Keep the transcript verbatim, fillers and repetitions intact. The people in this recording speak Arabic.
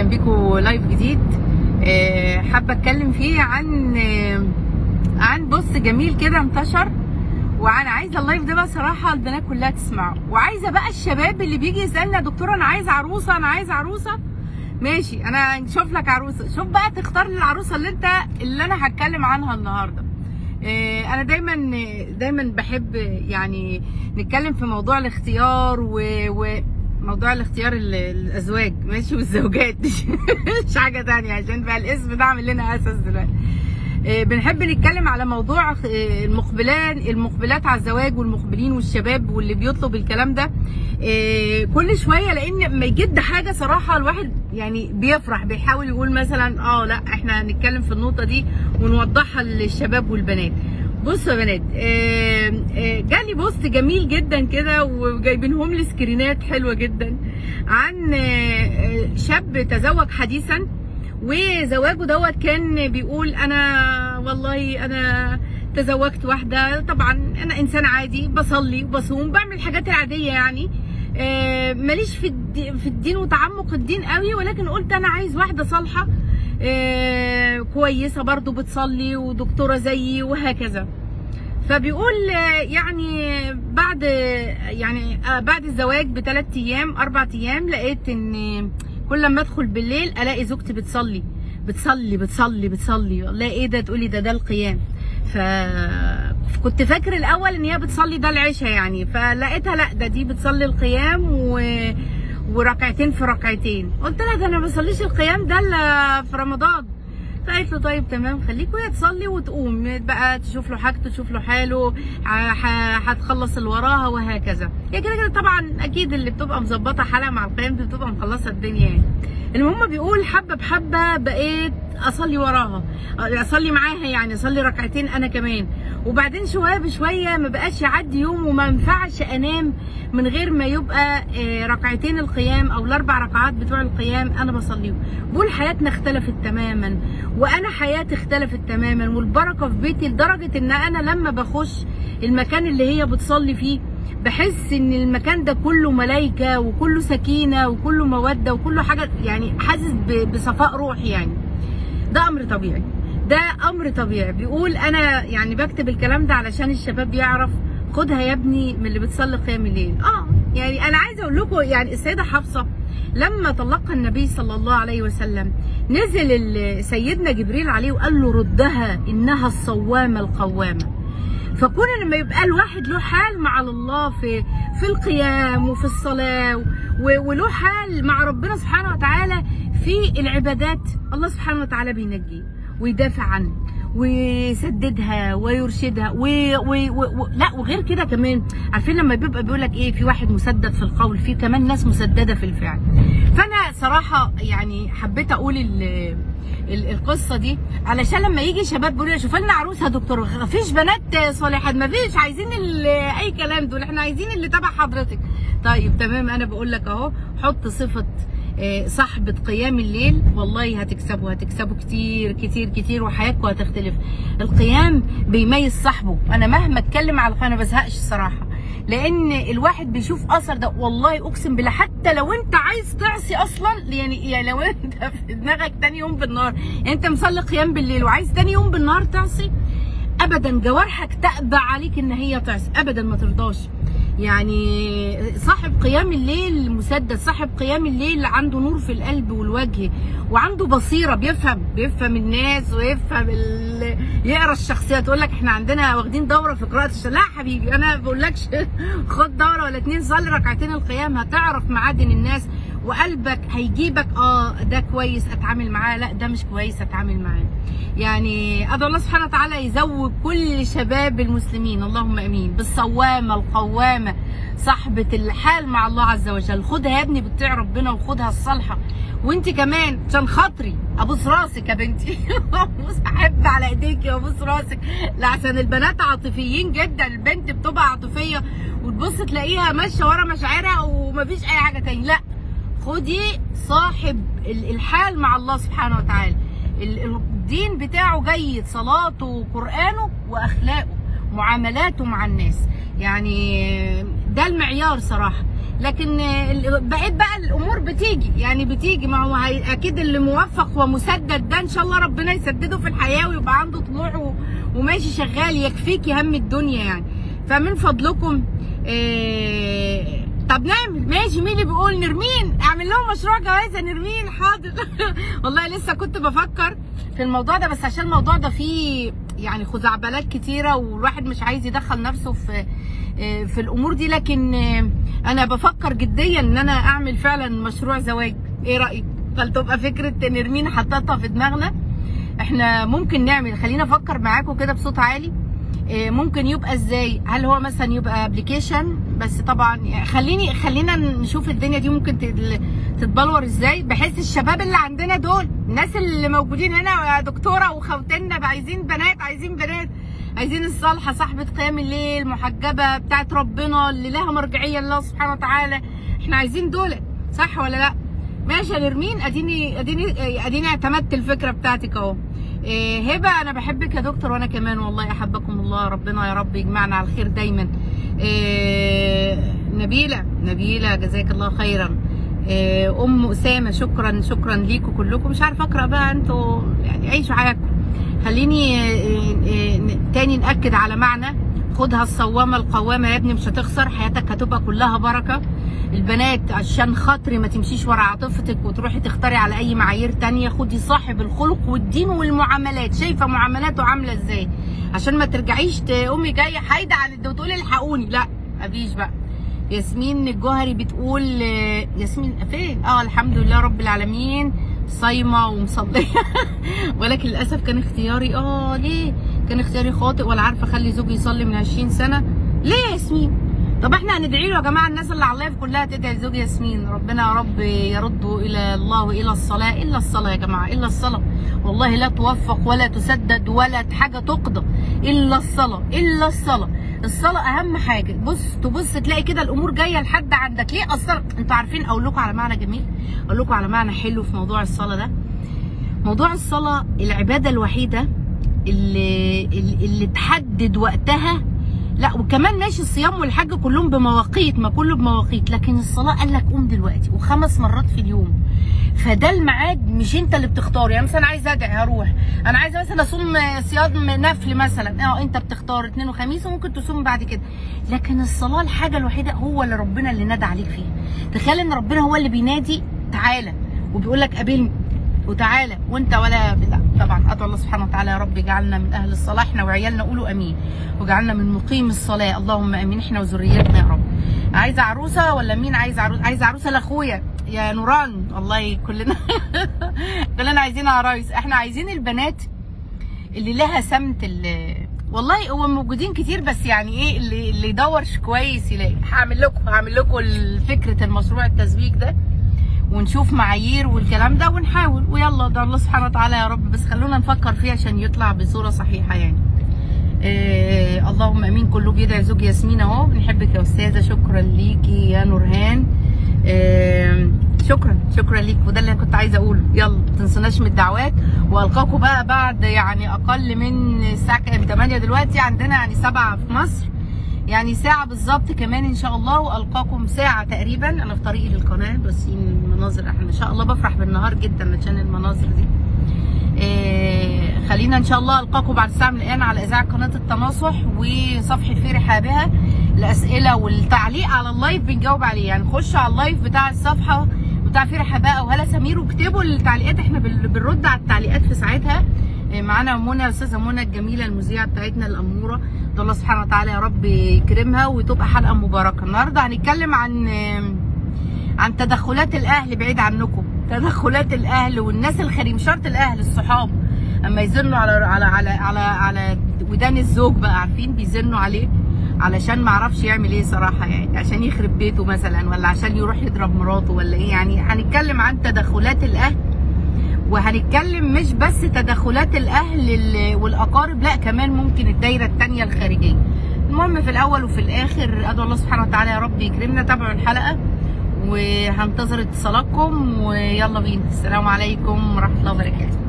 بيكم لايف جديد. حابه اتكلم فيه عن عن بوست جميل كده انتشر، وانا عايزه اللايف ده بقى صراحه البنات كلها تسمعه، وعايزه بقى الشباب اللي بيجي يسالنا دكتوره انا عايزه عروسه انا عايزه عروسه. ماشي، انا نشوف لك عروسه، شوف بقى تختار لي العروسه اللي انت اللي انا هتكلم عنها النهارده. انا دايما دايما بحب يعني نتكلم في موضوع الاختيار و, و موضوع الاختيار الازواج ماشي والزوجات مش حاجه ثانيه، عشان بقى الاسم ده عامل لنا اساس دلوقتي. بنحب نتكلم على موضوع المقبلات المقبلات على الزواج والمقبلين والشباب واللي بيطلب الكلام ده كل شويه، لان لما يجد حاجه صراحه الواحد يعني بيفرح، بيحاول يقول مثلا اه لا احنا هنتكلم في النقطه دي ونوضحها للشباب والبنات. بصوا يا بنات، جالي بوست جميل جدا كده وجايبينهم لي سكرينات حلوه جدا عن شاب تزوج حديثا، وزواجه دوت كان بيقول انا والله انا تزوجت واحده، طبعا انا انسان عادي بصلي وبصوم بعمل الحاجات العاديه يعني، ماليش في في الدين وتعمق الدين قوي، ولكن قلت انا عايز واحده صالحه كويسه برضو بتصلي ودكتوره زيي وهكذا. فبيقول يعني بعد يعني بعد الزواج بثلاث ايام اربع ايام لقيت ان كل لما ادخل بالليل الاقي زوجتي بتصلي بتصلي بتصلي بتصلي والله ايه ده؟ تقولي ده ده القيام. فكنت فاكر الاول ان هي بتصلي ده العشاء يعني، فلقيتها لا ده دي بتصلي القيام و... وركعتين في ركعتين. قلت لها ده انا ما بصليش القيام ده الا في رمضان. فقالت له طيب تمام خليك وهي تصلي وتقوم بقى تشوف له حاجته تشوف له حاله، هتخلص اللي وراها وهكذا. هي كده كده طبعا اكيد اللي بتبقى مظبطه حالها مع القيام دي بتبقى مخلصه الدنيا يعني. المهم بيقول حبه بحبه بقيت اصلي وراها، اصلي معاها يعني اصلي ركعتين انا كمان، وبعدين شويه بشويه ما بقاش يعدي يوم وما ينفعش انام من غير ما يبقى ركعتين القيام او الاربع ركعات بتوع القيام انا بصليهم. بقول حياتنا اختلفت تماما، وانا حياتي اختلفت تماما، والبركه في بيتي لدرجه ان انا لما بخش المكان اللي هي بتصلي فيه بحس ان المكان ده كله ملايكه وكله سكينه وكله موده وكله حاجه يعني، حاسس بصفاء روحي يعني. ده امر طبيعي، ده امر طبيعي. بيقول انا يعني بكتب الكلام ده علشان الشباب يعرف خدها يا ابني من اللي بتصلي قيام الليل. اه يعني انا عايزه اقول لكم يعني السيده حفصه لما طلقها النبي صلى الله عليه وسلم نزل سيدنا جبريل عليه وقال له ردها انها الصوامه القوامه. فكون لما يبقى الواحد له حال مع الله في في القيام وفي الصلاه وله حال مع ربنا سبحانه وتعالى في العبادات، الله سبحانه وتعالى بينجيه ويدافع عنه ويسددها ويرشدها و... و... و... لا وغير كده كمان. عارفين لما بيبقى بيقول لك ايه، في واحد مسدد في القول، في كمان ناس مسدده في الفعل. فانا صراحه يعني حبيت اقول ال... القصه دي علشان لما يجي شباب بيقولوا لي شوف لنا عروسه يا دكتور، مفيش بنات صالحات، مفيش، عايزين اي كلام دول، احنا عايزين اللي تبع حضرتك. طيب تمام، انا بقول لك اهو حط صفه صاحبة قيام الليل، والله هتكسبوا هتكسبوا كتير كتير كتير وحياتكم هتختلف. القيام بيميز صاحبه، انا مهما اتكلم على القيام ما بزهقش الصراحه، لان الواحد بيشوف اثر ده. والله اقسم بالله حتى لو انت عايز تعصي اصلا يعني, يعني لو انت في دماغك تاني يوم بالنهار يعني انت مصلي قيام بالليل وعايز تاني يوم بالنهار تعصي، ابدا جوارحك تأبى عليك ان هي تعصي، ابدا ما ترضاش. يعني صاحب قيام الليل مسدد، صاحب قيام الليل عنده نور في القلب والوجه وعنده بصيره، بيفهم بيفهم الناس ويفهم ال... يقرا الشخصيات. تقول لك احنا عندنا واخدين دوره في قراءه الشخصيات، لا حبيبي انا ما بقولكش خد دوره ولا اتنين، صلي ركعتين القيام هتعرف معادن الناس وقلبك هيجيبك اه ده كويس اتعامل معاه، لا ده مش كويس اتعامل معاه. يعني ادعو الله سبحانه وتعالى يزوج كل شباب المسلمين اللهم امين بالصوامه القوامه صاحبه الحال مع الله عز وجل. خدها يا ابني بتطيع ربنا وخدها الصالحه، وانت كمان عشان خاطري ابوس راسك يا بنتي ابوس احب على ايديكي وابوس راسك، لعشان البنات عاطفيين جدا، البنت بتبقى عاطفيه وتبص تلاقيها ماشيه ورا مشاعرها ومفيش اي حاجه تاني. لا خدي صاحب الحال مع الله سبحانه وتعالى، الدين بتاعه جيد، صلاته وقرآنه واخلاقه معاملاته مع الناس، يعني ده المعيار صراحه. لكن بقيت بقى الامور بتيجي، يعني بتيجي. ما هو اكيد اللي موفق ومسدد ده ان شاء الله ربنا يسدده في الحياه ويبقى عنده طموح وماشي شغال يكفيك هم الدنيا يعني. فمن فضلكم إيه، طب نعمل ماشي. مين اللي بيقول نرمين اعمل لهم مشروع جوازه؟ نرمين حاضر. والله لسه كنت بفكر في الموضوع ده، بس عشان الموضوع ده فيه يعني خزعبلات كتيره والواحد مش عايز يدخل نفسه في في الامور دي. لكن انا بفكر جديا ان انا اعمل فعلا مشروع زواج. ايه رايك؟ فلتبقى فكره نرمين حطيتها في دماغنا. احنا ممكن نعمل، خلينا افكر معاكم كده بصوت عالي. ممكن يبقى ازاي؟ هل هو مثلا يبقى ابلكيشن؟ بس طبعا خليني خلينا نشوف الدنيا دي ممكن تتبلور ازاي، بحيث الشباب اللي عندنا دول، الناس اللي موجودين هنا يا دكتوره وخوتنا عايزين بنات، عايزين بنات، عايزين الصالحه صاحبه قيام الليل، محجبه بتاعت ربنا اللي لها مرجعيه الله سبحانه وتعالى. احنا عايزين دول، صح ولا لا؟ ماشي يا نرمين، اديني اديني اديني اعتمدت الفكره بتاعتك اهو. إيه هبه، انا بحبك يا دكتور وانا كمان والله احبكم الله، ربنا يا رب يجمعنا على الخير دايما. إيه نبيله، نبيله جزاك الله خيرا. إيه ام اسامه، شكرا شكرا ليكم كلكم. مش عارفه اقرا بقى، انتوا يعني عيشوا حياتكم. خليني إيه إيه تاني ناكد على معنى خدها الصوامه القوامه يا ابني، مش هتخسر، حياتك هتبقى كلها بركه. البنات عشان خاطري ما تمشيش ورا عاطفتك وتروحي تختاري على اي معايير تانية، خدي صاحب الخلق والدين والمعاملات. شايفه معاملاته عامله ازاي عشان ما ترجعيش تقومي جايه حايده عن الد وتقولي الحقوني، لا مفيش بقى. ياسمين الجوهري بتقول، ياسمين فين؟ اه الحمد لله رب العالمين صايمه ومصليه. ولكن للاسف كان اختياري اه ليه؟ كان اختياري خاطئ، ولا عارفه اخلي زوجي يصلي من عشرين سنه. ليه يا ياسمين؟ طب احنا هندعي له يا جماعه، الناس اللي على اللايف كلها تدعي لزوج ياسمين، ربنا يا رب يرده الى الله والى الصلاه. الا الصلاه يا جماعه، الا الصلاه، والله لا توفق ولا تسدد ولا حاجه تقضى الا الصلاه، الا الصلاه. الصلاه اهم حاجه. بص تبص تلاقي كده الامور جايه لحد عندك. ليه اصلا؟ انتوا عارفين اقول لكم على معنى جميل، اقول لكم على معنى حلو في موضوع الصلاه ده. موضوع الصلاه العباده الوحيده اللي اللي تحدد وقتها. لا وكمان ماشي الصيام والحج كلهم بمواقيت، ما كله بمواقيت، لكن الصلاه قال لك قوم دلوقتي وخمس مرات في اليوم. فده الميعاد، مش انت اللي بتختار. يعني مثلا عايزه ادعي هروح، انا عايزه مثلا اصوم صيام نفل مثلا، اه انت بتختار اثنين وخميس وممكن تصوم بعد كده. لكن الصلاه الحاجه الوحيده هو اللي ربنا اللي نادى عليك فيها. تخيل ان ربنا هو اللي بينادي تعالى وبيقول لك قابلني وتعالى وانت ولا لا. طبعا ادعو الله سبحانه وتعالى يا رب يجعلنا من اهل الصلاه احنا وعيالنا، قولوا امين، وجعلنا من مقيم الصلاه، اللهم امين احنا وذريتنا يا رب. عايزه عروسه ولا مين عايز عروسه؟ عايزه عروسه لاخويا يا نوران، والله كلنا كلنا عايزين عرايس. احنا عايزين البنات اللي لها سمت، اللي والله هو موجودين كتير، بس يعني ايه اللي اللي يدور كويس يلاقي. هعمل لكم هعمل لكم فكره المشروع التسبيك ده، ونشوف معايير والكلام ده ونحاول، ويلا ده الله سبحانه وتعالى يا رب. بس خلونا نفكر فيه عشان يطلع بصوره صحيحه يعني. إيه اللهم امين. كله بيدعي زوج ياسمين اهو. بنحبك يا استاذه، شكرا ليكي يا نورهان. إيه شكرا شكرا ليك، وده اللي كنت عايزه اقوله. يلا ما تنسوناش من الدعوات، والقاكم بقى بعد يعني اقل من الساعه كام؟ ثمانية دلوقتي عندنا، يعني سبعة في مصر، يعني ساعة بالظبط كمان ان شاء الله. والقاكم ساعة تقريبا. انا في طريقي للقناة، بس المناظر احنا ان شاء الله بفرح بالنهار جدا عشان المناظر دي. إيه خلينا ان شاء الله القاكم بعد ساعة من الان على اذاعة قناة التناصح وصفحة في رحابها. الاسئلة والتعليق على اللايف بنجاوب عليه، يعني خشوا على اللايف بتاع الصفحة بتاع في رحابها او هلا سمير واكتبوا التعليقات، احنا بنرد على التعليقات في ساعتها. معانا منى، الاستاذه منى الجميله المذيعه بتاعتنا الاموره، ده الله سبحانه وتعالى يا رب يكرمها وتبقى حلقه مباركه. النهارده هنتكلم عن عن تدخلات الاهل بعيد عنكم، تدخلات الاهل والناس الخارجين، مش شرط الاهل، الصحاب اما يزنوا على على على على على ودان الزوج بقى، عارفين بيزنوا عليه علشان ما عرفش يعمل ايه صراحه، يعني عشان يخرب بيته مثلا، ولا عشان يروح يضرب مراته ولا ايه. يعني هنتكلم عن تدخلات الاهل، وهنتكلم مش بس تدخلات الاهل والاقارب، لا كمان ممكن الدايره الثانيه الخارجيه. المهم في الاول وفي الاخر ادعو الله سبحانه وتعالى يا رب يكرمنا. تابعوا الحلقه وهنتظر اتصالاتكم، ويلا بينا. السلام عليكم ورحمه الله وبركاته.